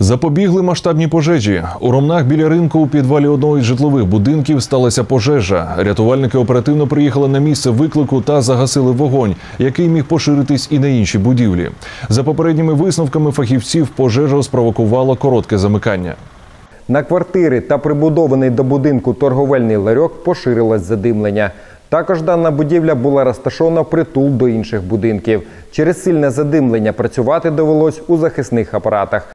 Запобігли масштабній пожежі. У Ромнах біля ринку у підвалі одного із житлових будинків сталася пожежа. Рятувальники оперативно приїхали на місце виклику та загасили вогонь, який міг поширитись і на інші будівлі. За попередніми висновками фахівців, пожежу спровокувало коротке замикання. На квартири та прибудований до будинку торговельний ларьок поширилось задимлення. Також дана будівля була розташована впритул до інших будинків. Через сильне задимлення працювати довелось у захисних апаратах.